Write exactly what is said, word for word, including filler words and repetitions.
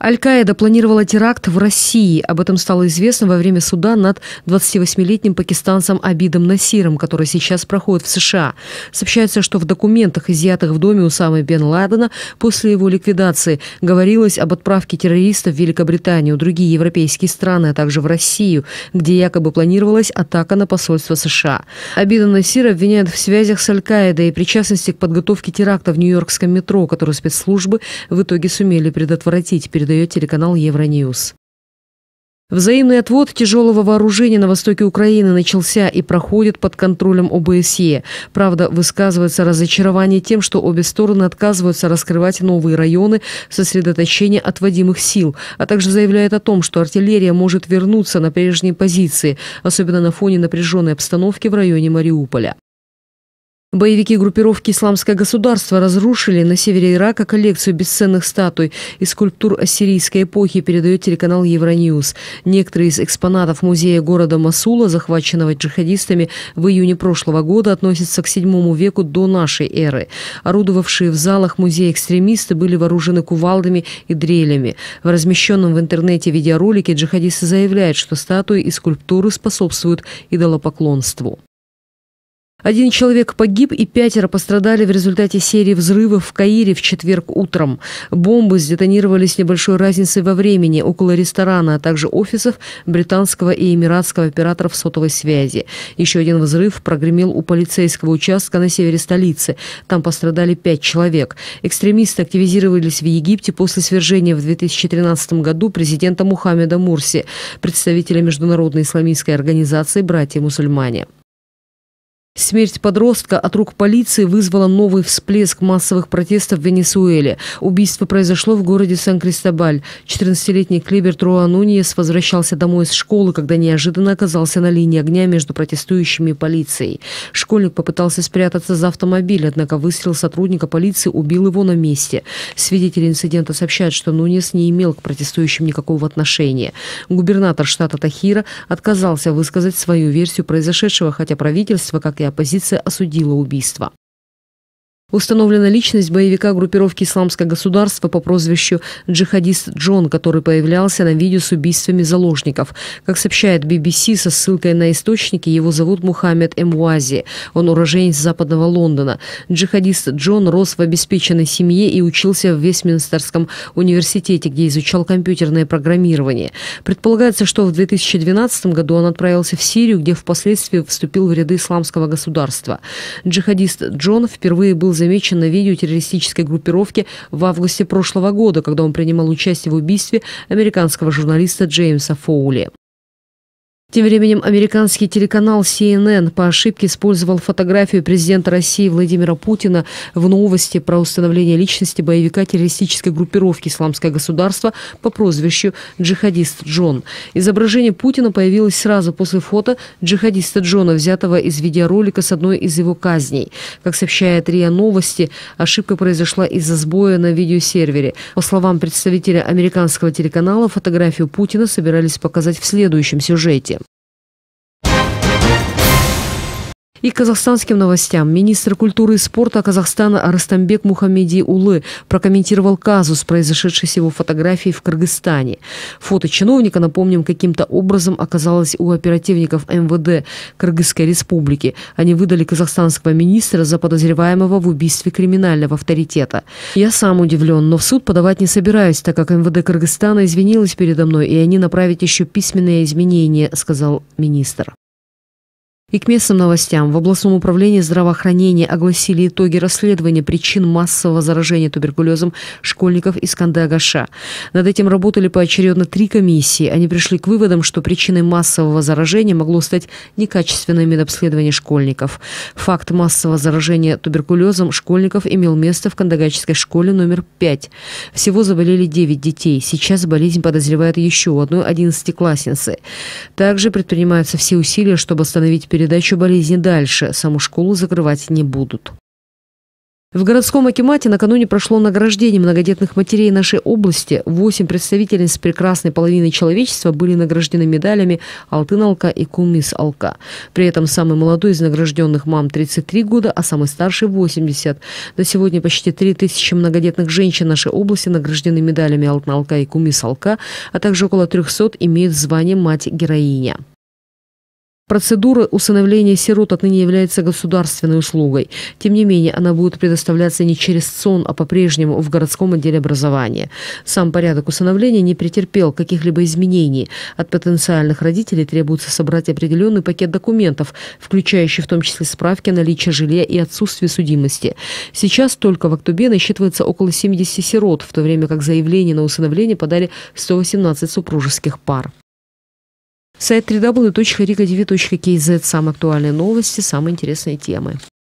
Аль-Каида планировала теракт в России. Об этом стало известно во время суда над двадцативосьмилетним пакистанцем Абидом Насиром, который сейчас проходит в США. Сообщается, что в документах, изъятых в доме Усамы бен Ладена после его ликвидации, говорилось об отправке террористов в Великобританию, другие европейские страны, а также в Россию, где якобы планировалась атака на посольство США. Абида Насира обвиняют в связях с Аль-Каидой и причастности к подготовке теракта в нью-йоркском метро, который спецслужбы в итоге сумели предотвратить, передает телеканал Евроньюз. Взаимный отвод тяжелого вооружения на востоке Украины начался и проходит под контролем О Бэ С Е. Правда, высказывается разочарование тем, что обе стороны отказываются раскрывать новые районы сосредоточения отводимых сил, а также заявляет о том, что артиллерия может вернуться на прежние позиции, особенно на фоне напряженной обстановки в районе Мариуполя. Боевики группировки «Исламское государство» разрушили на севере Ирака коллекцию бесценных статуй и скульптур ассирийской эпохи, передает телеканал Евроньюз. Некоторые из экспонатов музея города Мосула, захваченного джихадистами в июне прошлого года, относятся к седьмому веку до нашей эры. Орудовавшие в залах музея экстремисты были вооружены кувалдами и дрелями. В размещенном в интернете видеоролике джихадисты заявляют, что статуи и скульптуры способствуют идолопоклонству. Один человек погиб и пятеро пострадали в результате серии взрывов в Каире в четверг утром. Бомбы сдетонировали с небольшой разницей во времени около ресторана, а также офисов британского и эмиратского операторов сотовой связи. Еще один взрыв прогремел у полицейского участка на севере столицы. Там пострадали пять человек. Экстремисты активизировались в Египте после свержения в две тысячи тринадцатом году президента Мухаммеда Мурси, представителя международной исламистской организации «Братья-мусульмане». Смерть подростка от рук полиции вызвала новый всплеск массовых протестов в Венесуэле. Убийство произошло в городе Сан-Кристобаль. четырнадцатилетний Клибер Труа Нуньес возвращался домой из школы, когда неожиданно оказался на линии огня между протестующими и полицией. Школьник попытался спрятаться за автомобиль, однако выстрел сотрудника полиции убил его на месте. Свидетели инцидента сообщают, что Нуньес не имел к протестующим никакого отношения. Губернатор штата Тахира отказался высказать свою версию произошедшего, хотя правительство, как и оппозиция, осудила убийство. Установлена личность боевика группировки «Исламское государство» по прозвищу «Джихадист Джон», который появлялся на видео с убийствами заложников. Как сообщает Би Би Си со ссылкой на источники, его зовут Мухаммед Эмуази. Он уроженец западного Лондона. Джихадист Джон рос в обеспеченной семье и учился в Вестминстерском университете, где изучал компьютерное программирование. Предполагается, что в две тысячи двенадцатом году он отправился в Сирию, где впоследствии вступил в ряды «Исламского государства». Джихадист Джон впервые был замечен на видео террористической группировки в августе прошлого года, когда он принимал участие в убийстве американского журналиста Джеймса Фоули. Тем временем американский телеканал Си Эн Эн по ошибке использовал фотографию президента России Владимира Путина в новости про установление личности боевика террористической группировки «Исламское государство» по прозвищу «Джихадист Джон». Изображение Путина появилось сразу после фото джихадиста Джона, взятого из видеоролика с одной из его казней. Как сообщает РИА Новости, ошибка произошла из-за сбоя на видеосервере. По словам представителя американского телеканала, фотографию Путина собирались показать в следующем сюжете. И к казахстанским новостям. Министр культуры и спорта Казахстана Арыстамбек Мухамедиулы прокомментировал казус, произошедший с его фотографией в Кыргызстане. Фото чиновника, напомним, каким-то образом оказалось у оперативников Эм Вэ Дэ Кыргызской республики. Они выдали казахстанского министра за подозреваемого в убийстве криминального авторитета. Я сам удивлен, но в суд подавать не собираюсь, так как Эм Вэ Дэ Кыргызстана извинилась передо мной, и они направят еще письменные изменения, сказал министр. И к местным новостям. В областном управлении здравоохранения огласили итоги расследования причин массового заражения туберкулезом школьников из Канды-Агаша. Над этим работали поочередно три комиссии. Они пришли к выводам, что причиной массового заражения могло стать некачественное медобследование школьников. Факт массового заражения туберкулезом школьников имел место в Кандагачской школе номер пять. Всего заболели девять детей. Сейчас болезнь подозревают еще у одной одиннадцатиклассницы. Также предпринимаются все усилия, чтобы остановить передачу болезни дальше. Саму школу закрывать не будут. В городском акимате накануне прошло награждение многодетных матерей нашей области. Восемь представительниц прекрасной половины человечества были награждены медалями «Алтын алка» и «Кумис алка». При этом самый молодой из награжденных мам тридцать три года, а самый старший восемьдесят. На сегодня почти три тысячи многодетных женщин нашей области награждены медалями «Алтын алка» и «Кумис алка», а также около трехсот имеют звание «Мать-героиня». Процедура усыновления сирот отныне является государственной услугой. Тем не менее, она будет предоставляться не через ЦОН, а по-прежнему в городском отделе образования. Сам порядок усыновления не претерпел каких-либо изменений. От потенциальных родителей требуется собрать определенный пакет документов, включающий в том числе справки о наличии жилья и отсутствии судимости. Сейчас только в Актубе насчитывается около семидесяти сирот, в то время как заявление на усыновление подали сто восемнадцать супружеских пар. Сайт дабл ю дабл ю дабл ю точка рига ти ви точка кей зет. Самые актуальные новости, самые интересные темы.